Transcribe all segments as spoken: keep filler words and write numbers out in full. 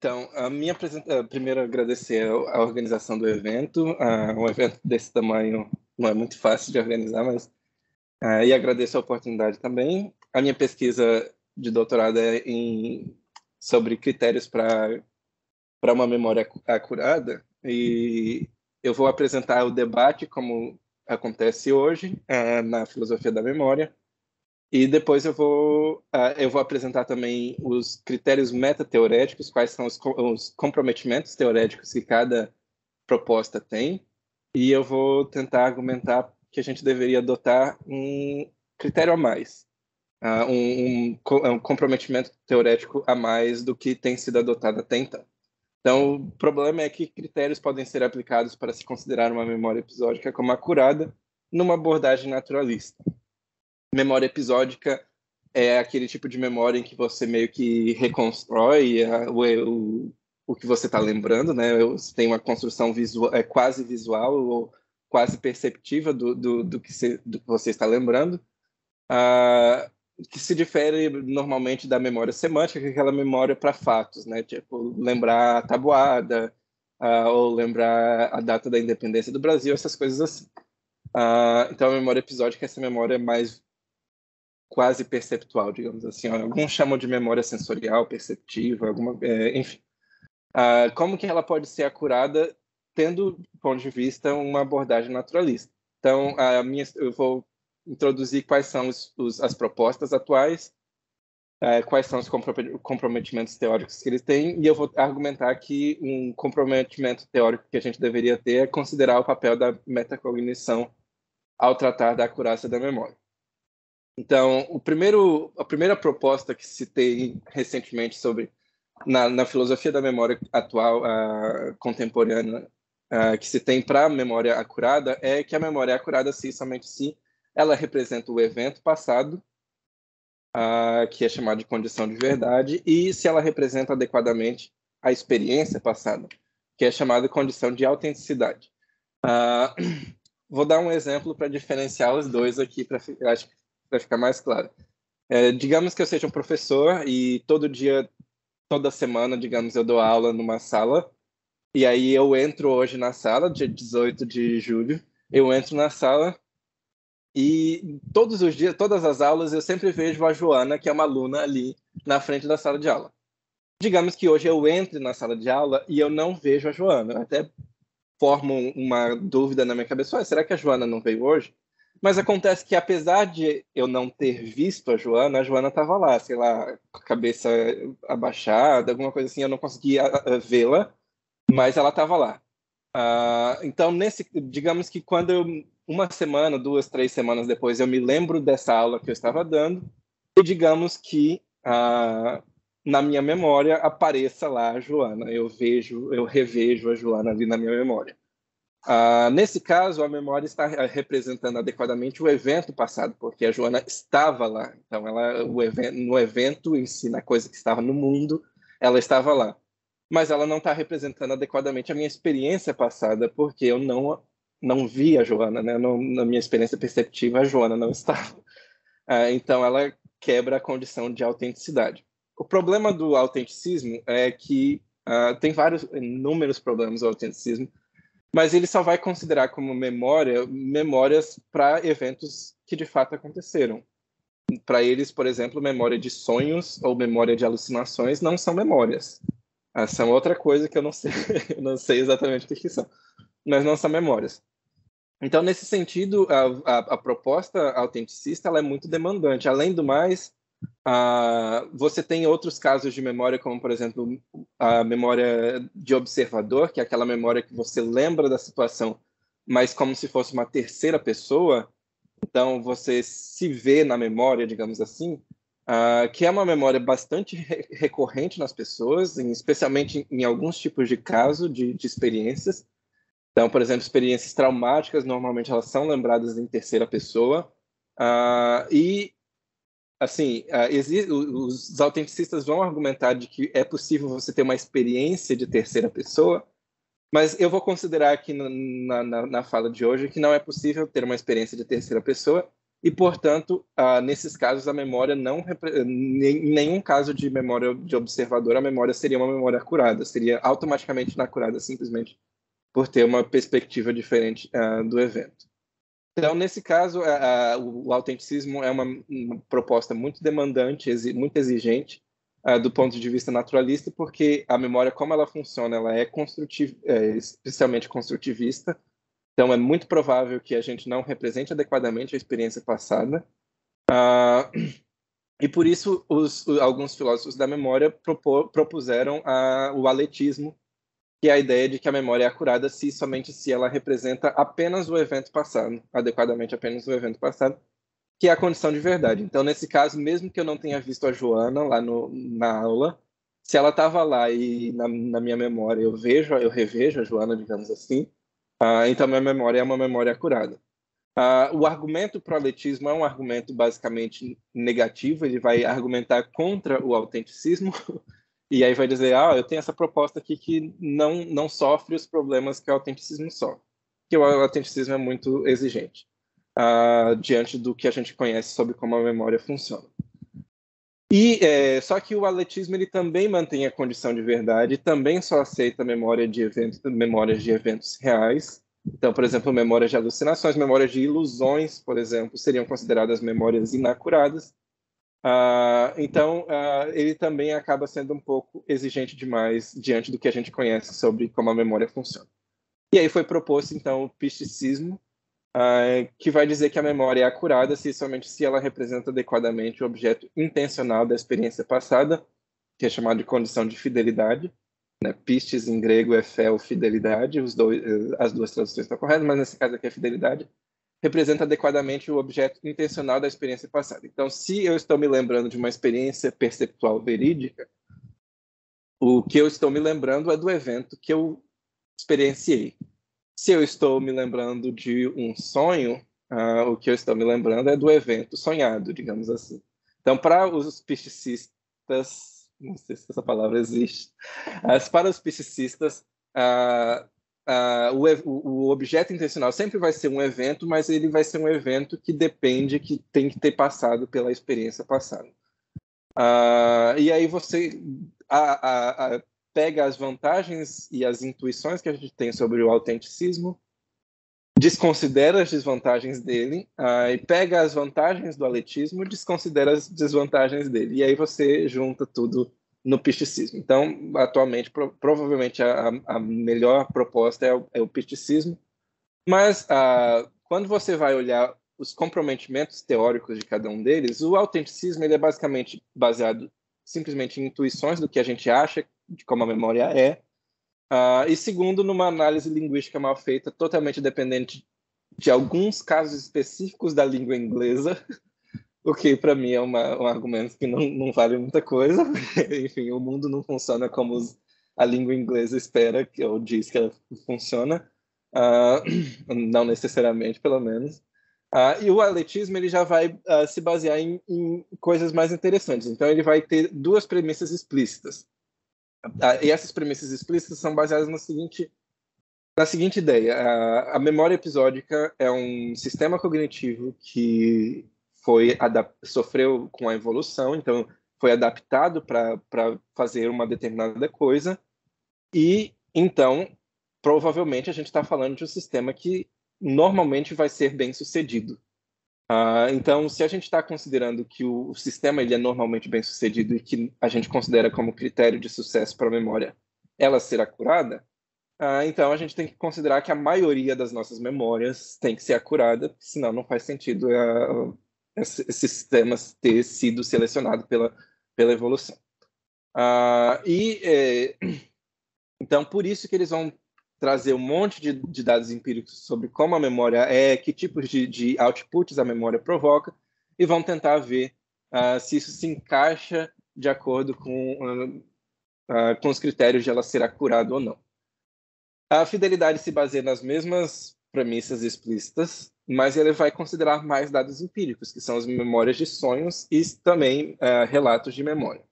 Então, a minha apresentação, primeiro agradecer a organização do evento. Uh, um evento desse tamanho não é muito fácil de organizar, mas uh, e agradeço a oportunidade também. A minha pesquisa de doutorado é em, sobre critérios para para uma memória acurada, e eu vou apresentar o debate como acontece hoje uh, na filosofia da memória. E depois eu vou, uh, eu vou apresentar também os critérios metateoréticos, quais são os, os comprometimentos teoréticos que cada proposta tem. E eu vou tentar argumentar que a gente deveria adotar um critério a mais, uh, um, um, um comprometimento teorético a mais do que tem sido adotado até então. Então, o problema é que critérios podem ser aplicados para se considerar uma memória episódica como acurada numa abordagem naturalista. Memória episódica é aquele tipo de memória em que você meio que reconstrói a, o, o, o que você está lembrando, né? Você tem uma construção visual, é, quase visual ou quase perceptiva do, do, do, que, se, do que você está lembrando, uh, que se difere normalmente da memória semântica, que é aquela memória para fatos, né? Tipo, lembrar a tabuada, uh, ou lembrar a data da independência do Brasil, essas coisas assim. Uh, então, a memória episódica é essa memória mais quase perceptual, digamos assim. Alguns chamam de memória sensorial, perceptiva, alguma, é, enfim. Uh, como que ela pode ser acurada tendo, do ponto de vista, uma abordagem naturalista? Então, a minha, eu vou introduzir quais são os, os, as propostas atuais, uh, quais são os comprometimentos teóricos que eles têm, e eu vou argumentar que um comprometimento teórico que a gente deveria ter é considerar o papel da metacognição ao tratar da acurácia da memória. Então, o primeiro, a primeira proposta que se tem recentemente sobre na, na filosofia da memória atual, uh, contemporânea, uh, que se tem para a memória acurada, é que a memória acurada, se somente se ela representa o evento passado, uh, que é chamado de condição de verdade, e se ela representa adequadamente a experiência passada, que é chamada de condição de autenticidade. Uh, vou dar um exemplo para diferenciar os dois aqui, para acho que para ficar mais claro. É, digamos que eu seja um professor e todo dia, toda semana, digamos, eu dou aula numa sala, e aí eu entro hoje na sala, dia dezoito de julho, eu entro na sala e todos os dias, todas as aulas, eu sempre vejo a Joana, que é uma aluna ali na frente da sala de aula. Digamos que hoje eu entre na sala de aula e eu não vejo a Joana. Eu até formo uma dúvida na minha cabeça, ah, será que a Joana não veio hoje? Mas acontece que, apesar de eu não ter visto a Joana, a Joana estava lá, sei lá, com a cabeça abaixada, alguma coisa assim, eu não conseguia vê-la, mas ela estava lá. Uh, então, nesse, digamos que quando eu, uma semana, duas, três semanas depois, eu me lembro dessa aula que eu estava dando, e digamos que uh, na minha memória apareça lá a Joana, eu vejo, eu revejo a Joana ali na minha memória. Uh, nesse caso, a memória está representando adequadamente o evento passado, porque a Joana estava lá. Então, ela, o evento, no evento em si, na coisa que estava no mundo, ela estava lá. Mas ela não está representando adequadamente a minha experiência passada, porque eu não, não vi a Joana, né? Não, na minha experiência perceptiva, a Joana não estava. Uh, então, ela quebra a condição de autenticidade. O problema do autenticismo é que uh, tem vários, inúmeros problemas do autenticismo, mas ele só vai considerar como memória memórias para eventos que de fato aconteceram. Para eles, por exemplo, memória de sonhos ou memória de alucinações não são memórias. Ah, são outra coisa que eu não sei, eu não sei exatamente o que, que são, mas não são memórias. Então, nesse sentido, a, a, a proposta autenticista ela é muito demandante. Além do mais, Uh, você tem outros casos de memória, como, por exemplo, a memória de observador, que é aquela memória que você lembra da situação, mas como se fosse uma terceira pessoa. Então, você se vê na memória, digamos assim, uh, que é uma memória bastante re recorrente nas pessoas, em, especialmente em, em alguns tipos de caso, de, de experiências. Então, por exemplo, experiências traumáticas, normalmente elas são lembradas em terceira pessoa. Uh, e Assim, uh, os autenticistas vão argumentar de que é possível você ter uma experiência de terceira pessoa, mas eu vou considerar aqui na, na, na fala de hoje que não é possível ter uma experiência de terceira pessoa, e, portanto, uh, nesses casos, a memória não... Em nenhum caso de memória de observador, a memória seria uma memória acurada, seria automaticamente inacurada, simplesmente por ter uma perspectiva diferente uh, do evento. Então, nesse caso, uh, uh, o autenticismo é uma, uma proposta muito demandante, exi muito exigente, uh, do ponto de vista naturalista, porque a memória, como ela funciona, ela é, construtiv é especialmente construtivista. Então, é muito provável que a gente não represente adequadamente a experiência passada. Uh, e, por isso, os, alguns filósofos da memória propor, propuseram uh, o aletismo, que é a ideia de que a memória é acurada se somente se ela representa apenas o evento passado, adequadamente apenas o evento passado, que é a condição de verdade. Então, nesse caso, mesmo que eu não tenha visto a Joana lá no, na aula, se ela estava lá e na, na minha memória eu vejo, eu revejo a Joana, digamos assim, Uh, então, minha memória é uma memória acurada. Uh, o argumento para o aletismo é um argumento basicamente negativo, ele vai argumentar contra o autenticismo, e aí vai dizer, ah, eu tenho essa proposta aqui que não, não sofre os problemas que o autenticismo sofre, que o autenticismo é muito exigente, uh, diante do que a gente conhece sobre como a memória funciona. E, é, só que o aletismo ele também mantém a condição de verdade, também só aceita memória de eventos, memórias de eventos reais. Então, por exemplo, memórias de alucinações, memórias de ilusões, por exemplo, seriam consideradas memórias inacuradas. Ah, então, ah, ele também acaba sendo um pouco exigente demais diante do que a gente conhece sobre como a memória funciona. E aí foi proposto, então, o pisticismo, Uh, que vai dizer que a memória é acurada se somente se ela representa adequadamente o objeto intencional da experiência passada, que é chamado de condição de fidelidade. Né? Pistis em grego é fé ou fidelidade, os dois, as duas traduções estão corretas, mas nesse caso aqui é fidelidade. Representa adequadamente o objeto intencional da experiência passada. Então, se eu estou me lembrando de uma experiência perceptual verídica, o que eu estou me lembrando é do evento que eu experienciei. Se eu estou me lembrando de um sonho, uh, o que eu estou me lembrando é do evento sonhado, digamos assim. Então, para os pisticistas, não sei se essa palavra existe, mas para os pisticistas, uh, uh, o, o objeto intencional sempre vai ser um evento, mas ele vai ser um evento que depende, que tem que ter passado pela experiência passada. Uh, e aí você... A, a, a, pega as vantagens e as intuições que a gente tem sobre o autenticismo, desconsidera as desvantagens dele, uh, e pega as vantagens do aletismo e desconsidera as desvantagens dele. E aí você junta tudo no pisticismo. Então, atualmente, pro, provavelmente a, a melhor proposta é o, é o pisticismo, mas uh, quando você vai olhar os comprometimentos teóricos de cada um deles, o autenticismo ele é basicamente baseado simplesmente em intuições do que a gente acha de como a memória é, uh, e segundo, numa análise linguística mal feita, totalmente dependente de alguns casos específicos da língua inglesa, o que para mim é uma, um argumento que não, não vale muita coisa. Enfim, o mundo não funciona como os, a língua inglesa espera, que, ou diz que ela funciona, uh, não necessariamente, pelo menos. Uh, e o aletismo ele já vai uh, se basear em, em coisas mais interessantes. Então, ele vai ter duas premissas explícitas. Uh, e essas premissas explícitas são baseadas no seguinte, na seguinte ideia. Uh, a memória episódica é um sistema cognitivo que foi sofreu com a evolução, então foi adaptado para fazer uma determinada coisa. E, então, provavelmente a gente está falando de um sistema que normalmente vai ser bem sucedido. Uh, então, se a gente está considerando que o, o sistema ele é normalmente bem sucedido e que a gente considera como critério de sucesso para a memória ela ser acurada, uh, então a gente tem que considerar que a maioria das nossas memórias tem que ser acurada, senão não faz sentido uh, esse, esse sistema ter sido selecionado pela, pela evolução. Uh, e, eh, então, por isso que eles vão trazer um monte de, de dados empíricos sobre como a memória é, que tipos de, de outputs a memória provoca, e vão tentar ver uh, se isso se encaixa de acordo com, uh, uh, com os critérios de ela ser acurada ou não. A fidelidade se baseia nas mesmas premissas explícitas, mas ele vai considerar mais dados empíricos, que são as memórias de sonhos e também uh, relatos de memória.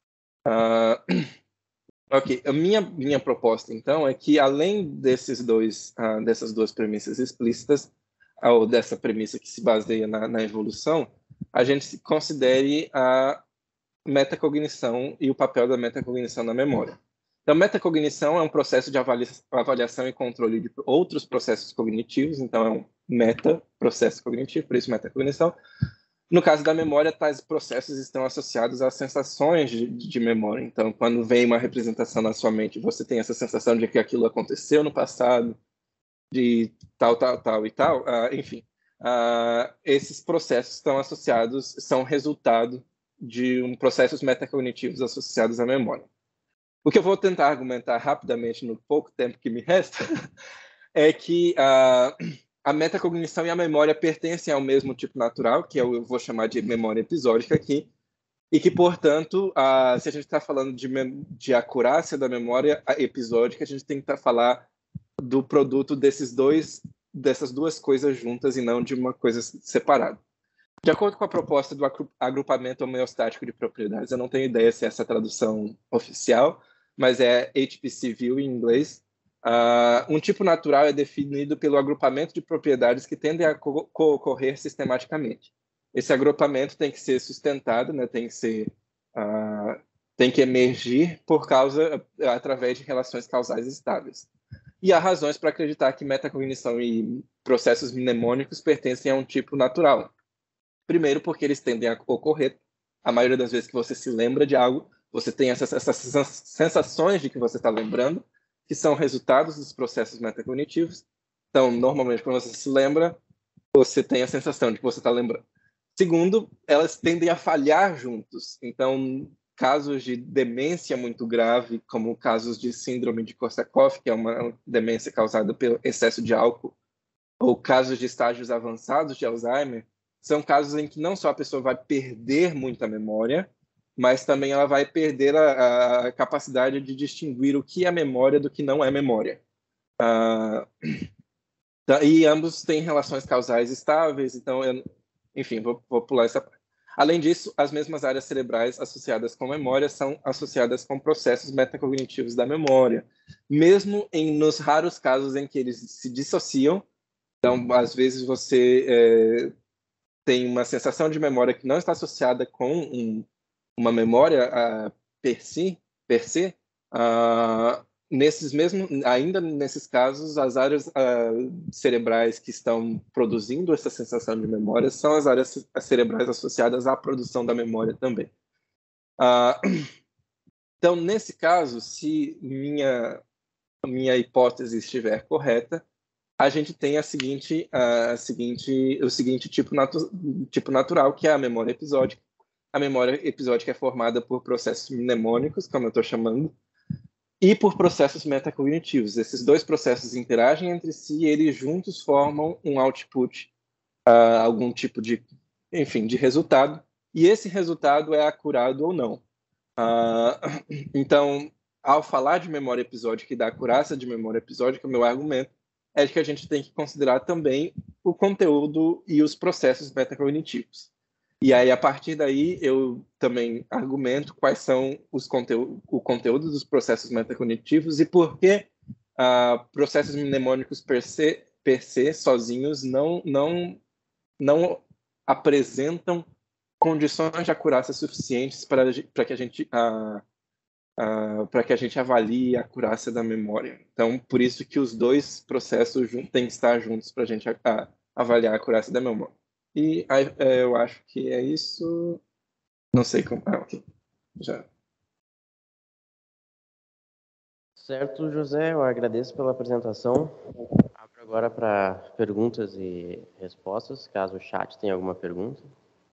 Uh, Ok, a minha, minha proposta, então, é que além desses dois, uh, dessas duas premissas explícitas, ou dessa premissa que se baseia na, na evolução, a gente considere a metacognição e o papel da metacognição na memória. Então, metacognição é um processo de avaliação e controle de outros processos cognitivos, então é um meta-processo cognitivo, por isso metacognição. No caso da memória, tais processos estão associados às sensações de, de memória. Então, quando vem uma representação na sua mente, você tem essa sensação de que aquilo aconteceu no passado, de tal, tal, tal e tal, uh, enfim. Uh, esses processos estão associados, são resultado de um processos metacognitivos associados à memória. O que eu vou tentar argumentar rapidamente no pouco tempo que me resta é que uh, a metacognição e a memória pertencem ao mesmo tipo natural, que eu vou chamar de memória episódica aqui, e que, portanto, uh, se a gente está falando de, de acurácia da memória episódica, a gente tem que tá falar do produto desses dois, dessas duas coisas juntas e não de uma coisa separada. De acordo com a proposta do agrupamento homeostático de propriedades, eu não tenho ideia se é essa tradução oficial, mas é H P C View em inglês. Uh, um tipo natural é definido pelo agrupamento de propriedades que tendem a co co-ocorrer sistematicamente. Esse agrupamento tem que ser sustentado, né? Tem que ser, uh, tem que emergir por causa, através de relações causais estáveis. E há razões para acreditar que metacognição e processos mnemônicos pertencem a um tipo natural. Primeiro, porque eles tendem a ocorrer. A maioria das vezes que você se lembra de algo, você tem essas, essas sensações de que você está lembrando, que são resultados dos processos metacognitivos. Então, normalmente, quando você se lembra, você tem a sensação de que você está lembrando. Segundo, elas tendem a falhar juntos. Então, casos de demência muito grave, como casos de síndrome de Korsakoff, que é uma demência causada pelo excesso de álcool, ou casos de estágios avançados de Alzheimer, são casos em que não só a pessoa vai perder muita memória, mas também ela vai perder a, a capacidade de distinguir o que é memória do que não é memória. Uh, e ambos têm relações causais estáveis, então, eu, enfim, vou, vou pular essa parte. Além disso, as mesmas áreas cerebrais associadas com memória são associadas com processos metacognitivos da memória, mesmo em, nos raros casos em que eles se dissociam. Então, às vezes você é, tem uma sensação de memória que não está associada com um, uma memória uh, per si, per se, uh, nesses mesmos, ainda nesses casos, as áreas uh, cerebrais que estão produzindo essa sensação de memória são as áreas cerebrais associadas à produção da memória também. Uh, então, nesse caso, se minha, minha hipótese estiver correta, a gente tem a seguinte, a seguinte, o seguinte tipo, natu tipo natural, que é a memória episódica. A memória episódica é formada por processos mnemônicos, como eu estou chamando, e por processos metacognitivos. Esses dois processos interagem entre si e eles juntos formam um output, uh, algum tipo de, enfim, de resultado, e esse resultado é acurado ou não. Uh, então, ao falar de memória episódica e da acurácia de memória episódica, o meu argumento é que a gente tem que considerar também o conteúdo e os processos metacognitivos. E aí, a partir daí, eu também argumento quais são os conteúdo, o conteúdo dos processos metacognitivos e por que uh, processos mnemônicos per se, per se sozinhos não, não, não apresentam condições de acurácia suficientes para, para que a gente uh, uh, para que a gente avalie a acurácia da memória. Então, por isso que os dois processos têm que estar juntos para a gente uh, avaliar a acurácia da memória. E aí, eu acho que é isso. Não sei como. Ah, ok. Já. Certo, José, eu agradeço pela apresentação. Abro agora para perguntas e respostas, caso o chat tenha alguma pergunta.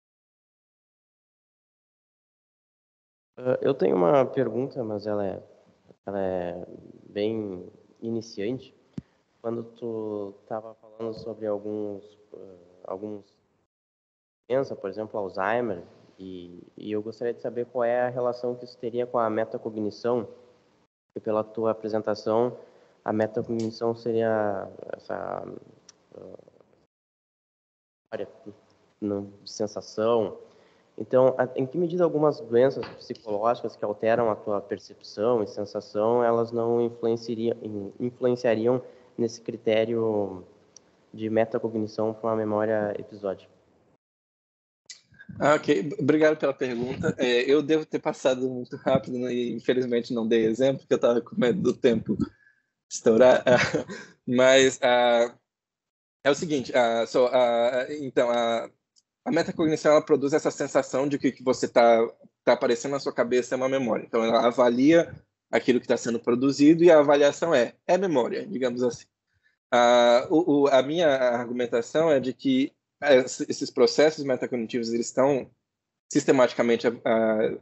Eu tenho uma pergunta, mas ela é, ela é bem iniciante. Quando tu estava falando sobre alguns, uh, alguns doenças, por exemplo, Alzheimer, e, e eu gostaria de saber qual é a relação que isso teria com a metacognição, porque pela tua apresentação, a metacognição seria essa uh, no, sensação. Então, em que medida algumas doenças psicológicas que alteram a tua percepção e sensação, elas não influenciariam, influenciariam nesse critério de metacognição para uma memória episódica? Ah, ok. Obrigado pela pergunta. É, eu devo ter passado muito rápido, né, e infelizmente não dei exemplo, porque eu estava com medo do tempo estourar. Mas ah, é o seguinte, ah, so, ah, então, a, a metacognição ela produz essa sensação de que o que você está tá aparecendo na sua cabeça é uma memória. Então, ela avalia aquilo que está sendo produzido e a avaliação é, é memória, digamos assim. Ah, o, o, a minha argumentação é de que esses processos metacognitivos eles estão sistematicamente uh,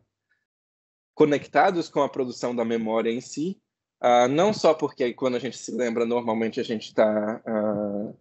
conectados com a produção da memória em si, uh, não só porque quando a gente se lembra, normalmente a gente está uh,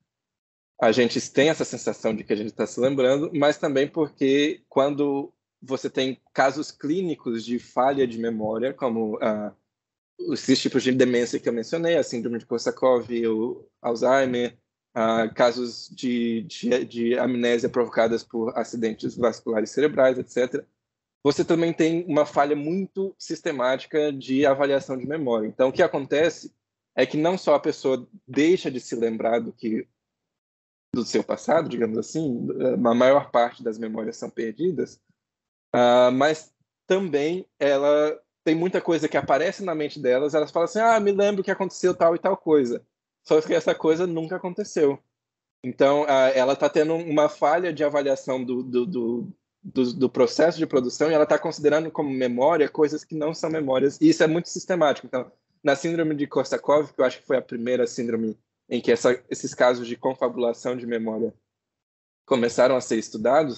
a gente tem essa sensação de que a gente está se lembrando, mas também porque quando você tem casos clínicos de falha de memória, como uh, esses tipos de demência que eu mencionei, a síndrome de Korsakoff, o Alzheimer, uh, casos de, de, de amnésia provocadas por acidentes vasculares cerebrais, etcétera, você também tem uma falha muito sistemática de avaliação de memória. Então, o que acontece é que não só a pessoa deixa de se lembrar do que do seu passado, digamos assim, a maior parte das memórias são perdidas, uh, mas também ela tem muita coisa que aparece na mente delas, elas falam assim, ah, me lembro que aconteceu tal e tal coisa, só que essa coisa nunca aconteceu. Então, uh, ela está tendo uma falha de avaliação do, do, do, do, do processo de produção e ela está considerando como memória coisas que não são memórias, e isso é muito sistemático. Então, na síndrome de Korsakoff, que eu acho que foi a primeira síndrome em que essa, esses casos de confabulação de memória começaram a ser estudados,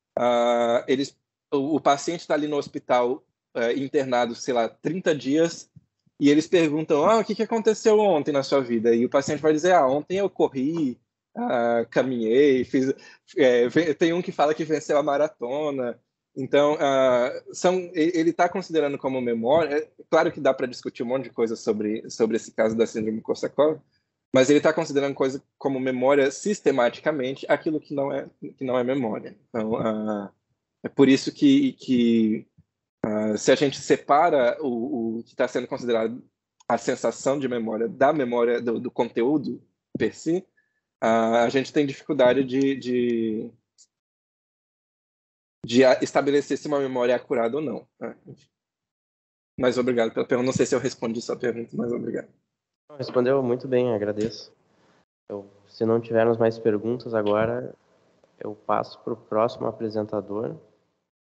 uh, eles, o, o paciente está ali no hospital uh, internado, sei lá, trinta dias, e eles perguntam, ah, o que, que aconteceu ontem na sua vida? E o paciente vai dizer, ah, ontem eu corri, uh, caminhei, fiz... É, tem um que fala que venceu a maratona. Então, uh, são, ele está considerando como memória, é claro que dá para discutir um monte de coisa sobre, sobre esse caso da síndrome de Korsakoff, mas ele está considerando coisa como memória sistematicamente aquilo que não é que não é memória. Então uh, é por isso que, que uh, se a gente separa o, o que está sendo considerado a sensação de memória da memória do, do conteúdo per si, uh, a gente tem dificuldade de, de, de estabelecer se uma memória é acurada ou não. Né? Mas obrigado pela pergunta. Não sei se eu respondi sua pergunta, mas obrigado. Respondeu muito bem, agradeço. Eu, se não tivermos mais perguntas agora, eu passo para o próximo apresentador,